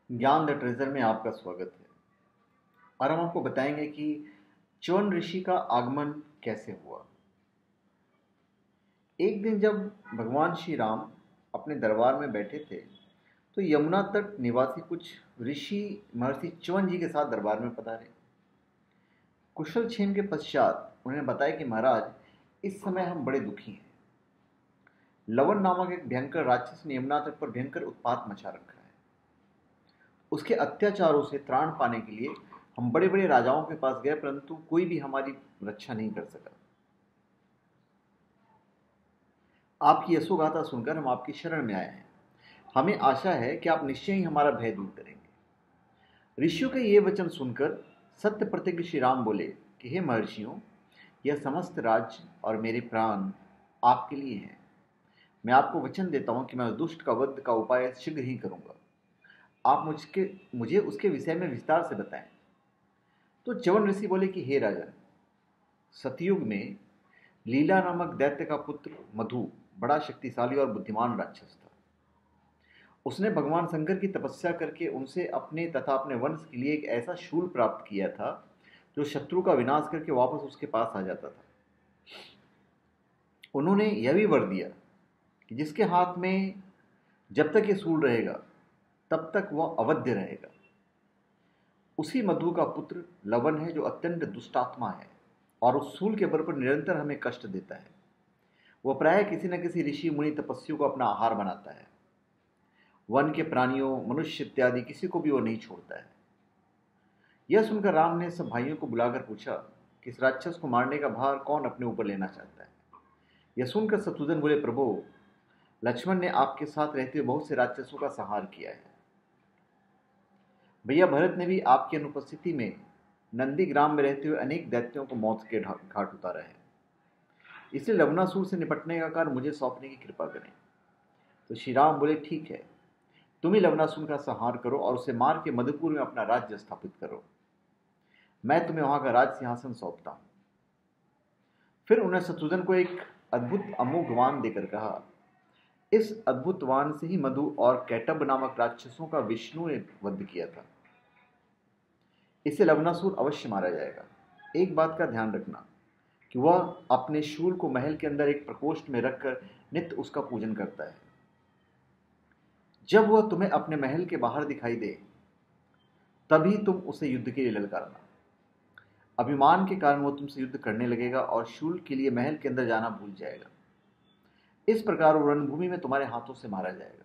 ज्ञान the treasure में आपका स्वागत है। और हम आपको बताएंगे कि च्यवन ऋषि का आगमन कैसे हुआ। एक दिन जब भगवान श्री राम अपने दरबार में बैठे थे तो यमुना तट निवासी कुछ ऋषि महर्षि च्यवन जी के साथ दरबार में पधारे। कुशल क्षेम के पश्चात उन्होंने बताया कि महाराज, इस समय हम बड़े दुखी हैं। लवन नामक एक भयंकर राक्षस ने यमुना तट पर भयंकर उत्पात मचा रखा है। उसके अत्याचारों से त्राण पाने के लिए हम बड़े बड़े राजाओं के पास गए, परंतु कोई भी हमारी रक्षा नहीं कर सका। आपकी यशोगाथा सुनकर हम आपकी शरण में आए हैं। हमें आशा है कि आप निश्चय ही हमारा भय दूर करेंगे। ऋषियों के ये वचन सुनकर सत्य प्रतिज्ञ श्री राम बोले कि हे महर्षियों, यह समस्त राज्य और मेरे प्राण आपके लिए हैं। मैं आपको वचन देता हूं कि मैं उस दुष्ट का वध का उपाय शीघ्र ही करूंगा। आप मुझे उसके विषय में विस्तार से बताएं। तो च्यवन ऋषि बोले कि हे राजा, सतयुग में लीला नामक दैत्य का पुत्र मधु बड़ा शक्तिशाली और बुद्धिमान राक्षस था। उसने भगवान शंकर की तपस्या करके उनसे अपने तथा अपने वंश के लिए एक ऐसा शूल प्राप्त किया था जो शत्रु का विनाश करके वापस उसके पास आ जाता था। उन्होंने यह भी वर दिया कि जिसके हाथ में जब तक ये शूल रहेगा तब तक वह अवध्य रहेगा। उसी मधु का पुत्र लवन है जो अत्यंत दुष्टात्मा है और उस शूल के बल पर निरंतर हमें कष्ट देता है। वह प्राय किसी न किसी ऋषि मुनि तपस्वियों को अपना आहार बनाता है। वन के प्राणियों, मनुष्य इत्यादि किसी को भी वो नहीं छोड़ता है। यह सुनकर राम ने सब भाइयों को बुलाकर पूछा कि इस राक्षस को मारने का भार कौन अपने ऊपर लेना चाहता है। यह सुनकर शत्रुघ्न बोले, प्रभु, लक्ष्मण ने आपके साथ रहते हुए बहुत से राक्षसों का संहार किया है। भैया भरत ने भी आपकी अनुपस्थिति में नंदी ग्राम में रहते हुए अनेक दैत्यों को मौत के घाट उतारा है। इसलिए लवणासुर से निपटने का कार्य मुझे सौंपने की कृपा करें। तो श्री राम बोले, ठीक है, तुम ही लवणासुर का संहार करो और उसे मार के मधुपुर में अपना राज्य स्थापित करो। मैं तुम्हें वहां का राज सिंहासन सौंपता हूं। फिर उन्हें शत्रुघ्न को एक अद्भुत अमोघ वाण देकर कहा, इस अद्भुत वाण से ही मधु और कैटब नामक राक्षसों का विष्णु ने वध किया था। इसे लवणासुर अवश्य मारा जाएगा। एक बात का ध्यान रखना कि वह अपने शूल को महल के अंदर एक प्रकोष्ठ में रखकर नित्य उसका पूजन करता है। जब वह तुम्हें अपने महल के बाहर दिखाई दे तभी तुम उसे युद्ध के लिए ललकारना। अभिमान के कारण वह तुमसे युद्ध करने लगेगा और शूल के लिए महल के अंदर जाना भूल जाएगा। इस प्रकार वो रणभूमि में तुम्हारे हाथों से मारा जाएगा।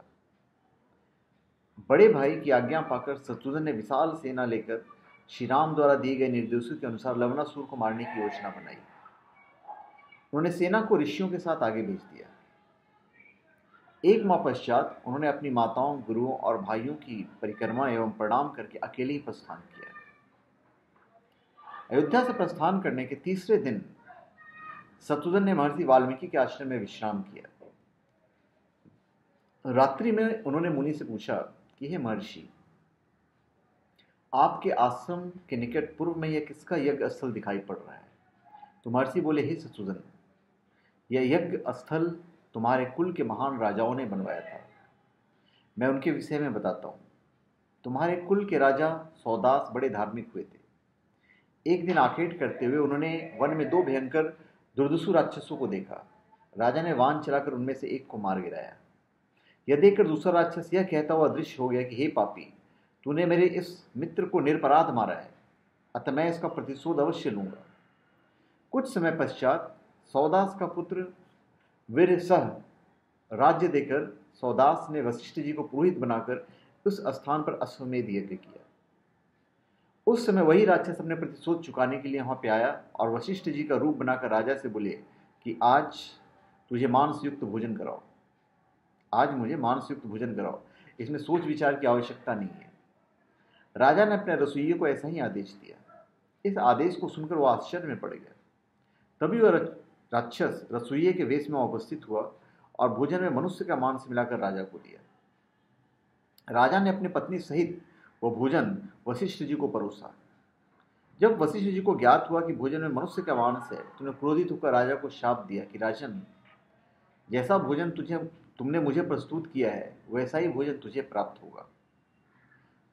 बड़े भाई की आज्ञा पाकर शत्रुघ्न ने विशाल सेना लेकर श्री राम द्वारा दिए गए निर्देशों के अनुसार लवणासुर को मारने की योजना बनाई। उन्होंने सेना को ऋषियों के साथ आगे भेज दिया। एक माह पश्चात उन्होंने अपनी माताओं, गुरुओं और भाइयों की परिक्रमा एवं प्रणाम करके अकेले ही प्रस्थान किया। अयोध्या से प्रस्थान करने के तीसरे दिन शत्रुघ्न ने महर्षि वाल्मीकि के आश्रम में विश्राम किया। रात्रि में उन्होंने मुनि से पूछा कि हे महर्षि, आपके आश्रम के निकट पूर्व में यह किसका यज्ञ स्थल दिखाई पड़ रहा है। तो महर्षि बोले, हे शत्रुघ्न, यह यज्ञ स्थल तुम्हारे कुल के महान राजाओं ने बनवाया था। मैं उनके विषय में बताता हूं। तुम्हारे कुल के राजा सौदास बड़े धार्मिक हुए थे। एक दिन आखेट करते हुए उन्होंने वन में दो भयंकर दुर्दुषु राक्षसों को देखा। राजा ने वाण चलाकर उनमें से एक को मार गिराया। यह देखकर दूसरा राक्षस यह कहता हुआ अदृश्य हो गया कि हे पापी, तूने मेरे इस मित्र को निरपराध मारा है, अतः मैं इसका प्रतिशोध अवश्य लूंगा। कुछ समय पश्चात सौदास का पुत्र वीरसह राज्य देकर सौदास ने वशिष्ठ जी को पुरोहित बनाकर उस स्थान पर अश्वमेध यज्ञ किया। उस समय वही राक्षस अपने प्रतिशोध चुकाने के लिए वहां पे आया और वशिष्ठ जी का रूप बनाकर राजा से बोले कि आज तुझे मांस युक्त भोजन कराओ, आज मुझे मांस युक्त भोजन कराओ। इसमें सोच विचार की आवश्यकता नहीं है। राजा ने अपने रसोइये को ऐसा ही आदेश दिया। इस आदेश को सुनकर वह आश्चर्य में पड़ गया। तभी वह राक्षस रसोइये के वेश में उपस्थित हुआ और भोजन में मनुष्य का मांस मिलाकर राजा को दिया। राजा ने अपनी पत्नी सहित वह भोजन वशिष्ठ जी को परोसा। जब वशिष्ठ जी को ज्ञात हुआ कि भोजन में मनुष्य का मांस है, तो उन्होंने क्रोधित होकर राजा को शाप दिया कि राजन, जैसा भोजन तुमने मुझे प्रस्तुत किया है वैसा ही भोजन तुझे प्राप्त होगा।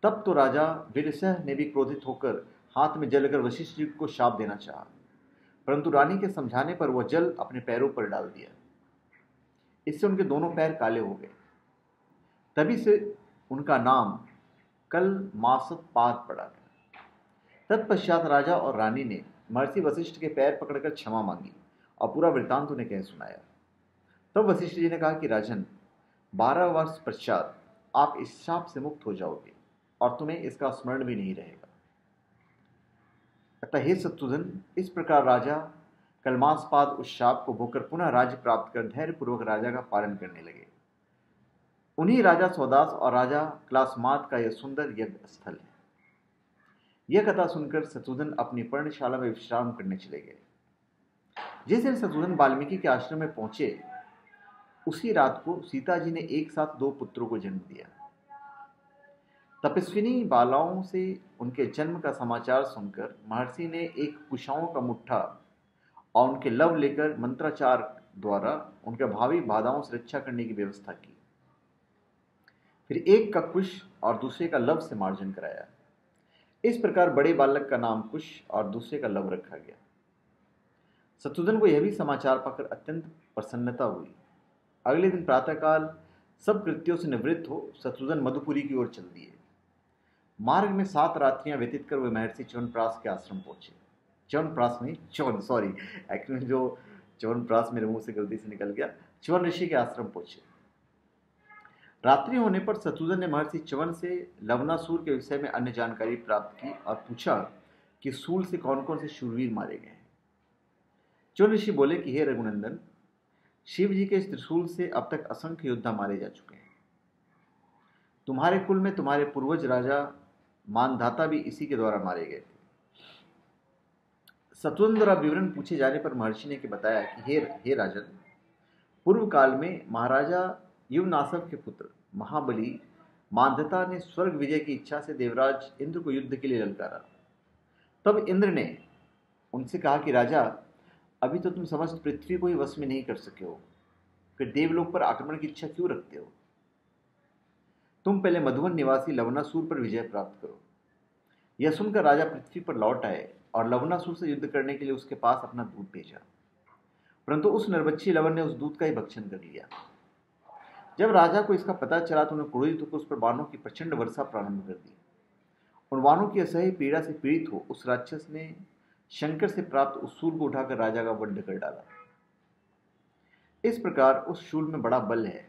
तब तो राजा वीरसिंह ने भी क्रोधित होकर हाथ में जल लेकर वशिष्ठ जी को शाप देना चाहा, परंतु रानी के समझाने पर वह जल अपने पैरों पर डाल दिया। इससे उनके दोनों पैर काले हो गए। तभी से उनका नाम कलमासत्पाद पड़ा। तत्पश्चात राजा और रानी ने महर्षि वशिष्ठ के पैर पकड़कर क्षमा मांगी और पूरा वृत्तांत उन्हें कह सुनाया। तब वशिष्ठ जी ने कहा कि राजन, 12 वर्ष पश्चात आप इस शाप से मुक्त हो जाओगे और तुम्हें इसका स्मरण भी नहीं रहेगा। अतः हे शत्रुघ्न, इस प्रकार राजा कलमासपाद उस शाप को भोगकर पुनः राज्य प्राप्त कर धैर्यपूर्वक राजा का पालन करने लगे। उन्हीं राजा सौदास और राजा क्लासमाद का यह सुंदर यज्ञ स्थल है। यह कथा सुनकर शत्रुघ्न अपनी पर्णशाला में विश्राम करने चले गए। जिस दिन शत्रुघ्न वाल्मीकि के आश्रम में पहुंचे, उसी रात को सीता जी ने एक साथ 2 पुत्रों को जन्म दिया। तपस्विनी बालाओं से उनके जन्म का समाचार सुनकर महर्षि ने एक कुशाओं का मुट्ठा और उनके लव लेकर मंत्राचार द्वारा उनके भावी बाधाओं से रक्षा करने की व्यवस्था की। फिर एक का कुश और दूसरे का लव से मार्जन कराया। इस प्रकार बड़े बालक का नाम कुश और दूसरे का लव रखा गया। शत्रुघ्न को यह भी समाचार पाकर अत्यंत प्रसन्नता हुई। अगले दिन प्रातःकाल सब कृत्यों से निवृत्त हो शत्रुघ्न मधुपुरी की ओर चल दिए। मार्ग में 7 रात्रियां व्यतीत कर वे महर्षि च्यवनप्राश के आश्रम पहुंचे। च्यवनप्राश नहीं, सॉरी, एक्चुअली जो च्यवनप्राश मेरे मुंह से गलती से निकल गया, च्यवन ऋषि के आश्रम पहुंचे। रात्रि होने पर शत्रुघ्न ने महर्षि च्यवन से लवणासुर के विषय में अन्य जानकारी प्राप्त की और पूछा कि सूल से कौन कौन से शूरवीर मारे गए हैं। च्यवन ऋषि बोले कि हे रघुनंदन, शिव जी के इस त्रिशूल से अब तक असंख्य योद्धा मारे जा चुके हैं। तुम्हारे कुल में तुम्हारे पूर्वज राजा मानधाता भी इसी के द्वारा मारे गए थे। शत्रुघ्न द्वारा विवरण पूछे जाने पर महर्षि ने बताया कि हे राजन, पूर्व काल में महाराजा युवनासव के पुत्र महाबली मानधाता ने स्वर्ग विजय की इच्छा से देवराज इंद्र को युद्ध के लिए ललकारा। तब इंद्र ने उनसे कहा कि राजा, अभी तो तुम समस्त पृथ्वी को ही वश में नहीं कर सके हो, फिर देवलोक पर आक्रमण की इच्छा क्यों रखते हो? तुम पहले मधुवन निवासी लवणासुर पर विजय प्राप्त करो। यह सुनकर राजा पृथ्वी पर लौट आए और लवणासुर से युद्ध करने के लिए उसके पास अपना दूत भेजा, परंतु उस निर्बच्छी लवन ने उस दूत का ही भक्षण कर लिया। जब राजा को इसका पता चला तो उन्हें क्रोधित होकर उस पर बाणों की प्रचंड वर्षा प्रारंभ कर दी। उन बाणों की असह्य पीड़ा से पीड़ित हो उस राक्षस ने शंकर से प्राप्त उस शूल को उठाकर राजा का वध कर डाला। इस प्रकार उस शूल में बड़ा बल है।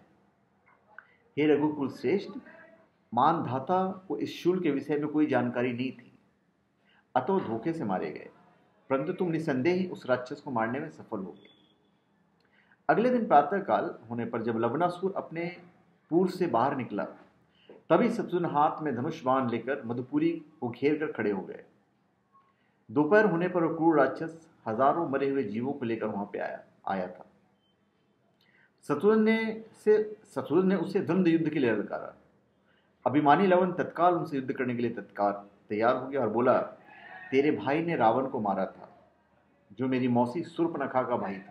हे रघुकुल श्रेष्ठ, मानधाता को इस शूल के विषय में कोई जानकारी नहीं थी, अतः धोखे से मारे गए, परंतु तुम निसंदेह ही उस राक्षस को मारने में सफल हो गए। अगले दिन प्रातःकाल होने पर जब लवणासुर अपने पूर से बाहर निकला, तभी शत्रुघ्न हाथ में धनुष बाण लेकर मधुपुरी को घेर कर खड़े हो गए। दोपहर होने पर वह क्रूर राक्षस हजारों मरे हुए जीवों को लेकर वहां पे आया था। शत्रुघ्न ने उसे द्वंद्व युद्ध के लिए ललकारा। अभिमानी लवन तत्काल उनसे युद्ध करने के लिए तैयार हो गया और बोला, तेरे भाई ने रावण को मारा था, जो मेरी मौसी शूर्पणखा का भाई था।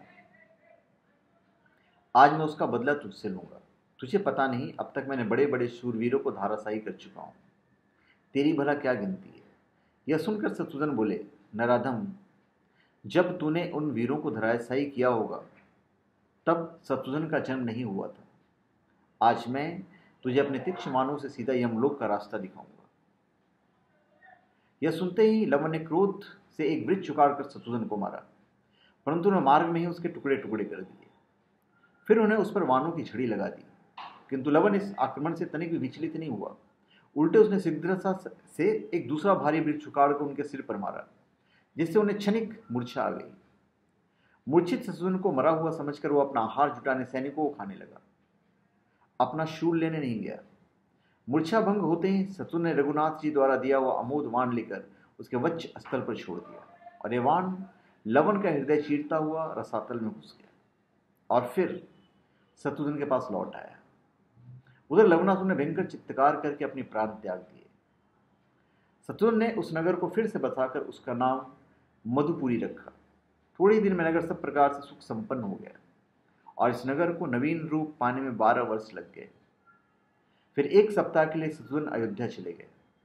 आज मैं उसका बदला तुझसे लूंगा। तुझे पता नहीं, अब तक मैंने बड़े बड़े शूरवीरों को धाराशायी कर चुका हूं, तेरी भला क्या गिनती है? यह सुनकर शत्रुघ्न बोले, नराधम, जब तूने उन वीरों को धराशायी किया होगा तब शत्रुघ्न का जन्म नहीं हुआ था। आज मैं तुझे अपने तीक्ष्ण बाणों से सीधा यमलोक का रास्ता दिखाऊंगा। यह सुनते ही लवन ने क्रोध से एक वृक्ष उखाड़कर शत्रुघ्न को मारा, परंतु उन्होंने मार्ग में ही उसके टुकड़े टुकड़े कर दिए। फिर उन्हें उस पर बाणों की झड़ी लगा दी, किंतु लवन इस आक्रमण से तनिक भी विचलित नहीं हुआ। उल्टे उसने शीघ्रता से एक दूसरा भारी वृक्ष उखाड़कर उनके सिर पर मारा, जिससे उन्हें क्षणिक मूर्छा आ गई। मूर्छित शत्रुघ्न को मरा हुआ समझकर वो अपना आहार जुटाने सैनिकों को खाने लगा, अपना शूल लेने नहीं गया। मूर्छा भंग होते ही शत्रुघ्न ने रघुनाथ जी द्वारा दिया हुआ अमोद बाण लेकर उसके वक्ष स्थल पर छोड़ दिया, और यह बाण लवन का हृदय चीरता हुआ रसातल में घुस गया और फिर शत्रुघ्न के पास लौट आया। उधर लवणासुर ने भयंकर चित्कार करके अपने प्राण त्याग दिए। शत्रुघ्न ने उस नगर को फिर से बसाकर उसका नाम मधुपुरी रखा। थोड़े ही दिन में नगर सब प्रकार से सुख संपन्न हो गया और इस नगर को नवीन रूप पाने में 12 वर्ष लग गए। फिर 1 सप्ताह के लिए शत्रुघ्न अयोध्या चले गए।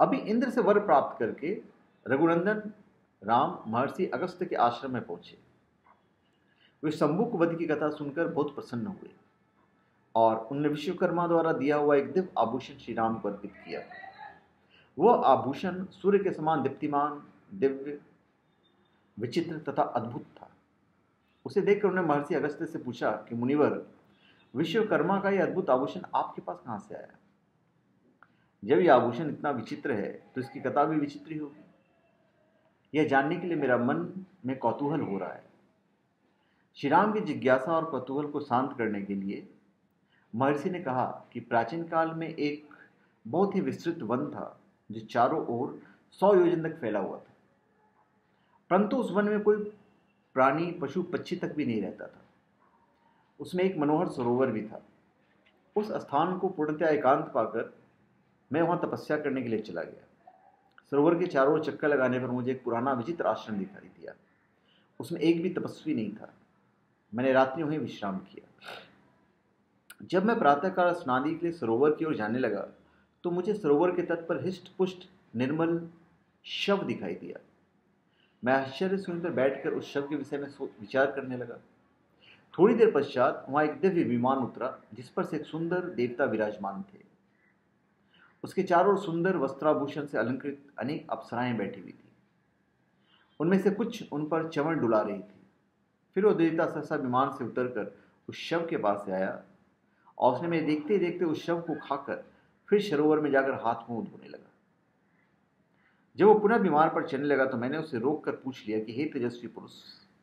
अभी इंद्र से वर प्राप्त करके रघुनंदन राम महर्षि अगस्त्य के आश्रम में पहुंचे। वे शंभुक वध की कथा सुनकर बहुत प्रसन्न हुए और उनने विश्वकर्मा द्वारा दिया हुआ एक दिव्य आभूषण श्री राम को अर्पित किया। वह आभूषण सूर्य के समान दीप्तिमान, दिव्य, विचित्र तथा अद्भुत था। उसे देखकर उन्होंने महर्षि अगस्त्य से पूछा कि मुनिवर, विश्वकर्मा का यह अद्भुत आभूषण आपके पास कहां से आया? जब यह आभूषण इतना विचित्र है तो इसकी कथा भी विचित्र ही होगी। यह जानने के लिए मेरा मन में कौतूहल हो रहा है। श्री राम की जिज्ञासा और कौतूहल को शांत करने के लिए महर्षि ने कहा कि प्राचीन काल में एक बहुत ही विस्तृत वन था जो चारों ओर 100 योजन तक फैला हुआ था, परंतु उस वन में कोई प्राणी, पशु, पक्षी तक भी नहीं रहता था। उसमें एक मनोहर सरोवर भी था। उस स्थान को पूर्णतया एकांत पाकर मैं वहां तपस्या करने के लिए चला गया। सरोवर के चारों ओर चक्कर लगाने पर मुझे एक पुराना विचित्र आश्रम दिखाई दिया। उसमें एक भी तपस्वी नहीं था। मैंने रात्रि वहीं विश्राम किया। जब मैं प्रातःकाल स्नान के लिए सरोवर की ओर जाने लगा तो मुझे सरोवर के तट पर हिष्ट पुष्ट निर्मल शव दिखाई दिया। मैं आश्चर्य से उन पर बैठकर उस शव के विषय में विचार करने लगा। थोड़ी देर पश्चात वहां एक दिव्य विमान उतरा जिस पर से एक सुंदर देवता विराजमान थे। उसके चारों ओर सुंदर वस्त्राभूषण से अलंकृत अनेक अप्सराएं बैठी हुई थी। उनमें से कुछ उन पर चमन डुला रही थी। फिर वो देवता सहसा विमान से उतरकर उस शव के पास से आया और उसने मैं देखते ही देखते उस शव को खाकर फिर सरोवर में जाकर हाथ मुंह धोने लगा। जब वो पुनः विमान पर चलने लगा तो मैंने उसे रोककर पूछ लिया कि हे तेजस्वी पुरुष,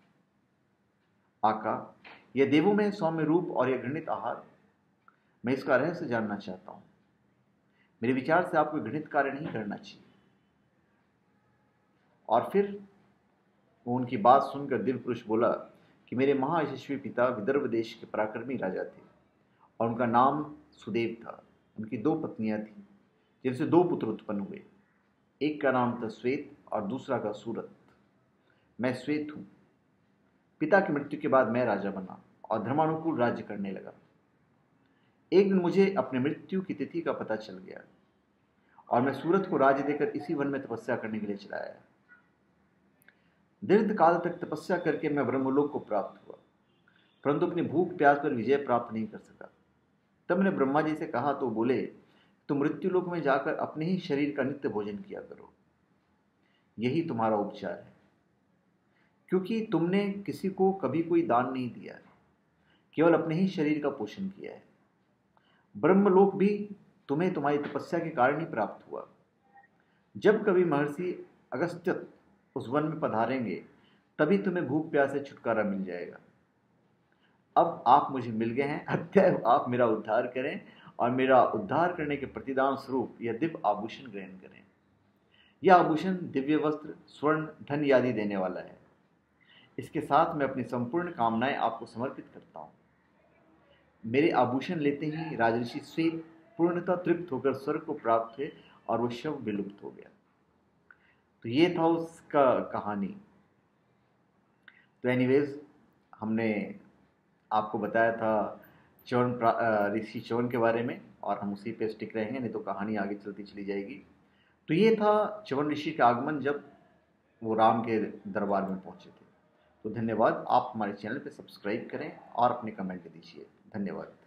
आका, यह देवों में सौम्य रूप और यह घृणित आहार, मैं इसका रहस्य जानना चाहता हूं। मेरे विचार से आपको घृणित कार्य नहीं करना चाहिए। और फिर वो उनकी बात सुनकर दिव्य पुरुष बोला कि मेरे महायशस्वी पिता विदर्भ देश के पराक्रमी राजा थे और उनका नाम सुदेव था। उनकी 2 पत्नियां थीं जिनसे 2 पुत्र उत्पन्न हुए। एक का नाम था श्वेत और दूसरा का सूरत। मैं श्वेत हूं। पिता की मृत्यु के बाद मैं राजा बना और धर्मानुकूल राज्य करने लगा। एक दिन मुझे अपने मृत्यु की तिथि का पता चल गया और मैं सूरत को राज्य देकर इसी वन में तपस्या करने के लिए चला आया। दीर्घ काल तक तपस्या करके मैं ब्रह्मलोक को प्राप्त हुआ, परंतु अपनी भूख प्यास पर विजय प्राप्त नहीं कर सका। तब मैंने ब्रह्मा जी से कहा तो बोले, तुम मृत्युलोक में जाकर अपने ही शरीर का नित्य भोजन किया करो, यही तुम्हारा उपचार है, क्योंकि तुमने किसी को कभी कोई दान नहीं दिया है, केवल अपने ही शरीर का पोषण किया है। ब्रह्मलोक भी तुम्हें तुम्हारी तपस्या के कारण ही प्राप्त हुआ। जब कभी महर्षि अगस्त्य उस वन में पधारेंगे तभी तुम्हें भूख प्यास से छुटकारा मिल जाएगा। अब आप मुझे मिल गए हैं, अतः आप मेरा उद्धार करें और मेरा उद्धार करने के प्रतिदान स्वरूप यह दिव्य आभूषण ग्रहण करें। यह आभूषण दिव्य वस्त्र, स्वर्ण, धन आदि देने वाला है। इसके साथ मैं अपनी संपूर्ण कामनाएं आपको समर्पित करता हूं। मेरे आभूषण लेते ही राजऋषि श्वेत पूर्णतः तृप्त होकर स्वर्ग को प्राप्त हुए और वह शव विलुप्त हो गया। तो ये था उसका कहानी। तो एनीवेज हमने आपको बताया था ऋषि च्यवन के बारे में और हम उसी पे स्टिक रहेंगे, नहीं तो कहानी आगे चलती चली जाएगी। तो ये था च्यवन ऋषि का आगमन जब वो राम के दरबार में पहुंचे थे। तो धन्यवाद। आप हमारे चैनल पे सब्सक्राइब करें और अपने कमेंट दीजिए। धन्यवाद।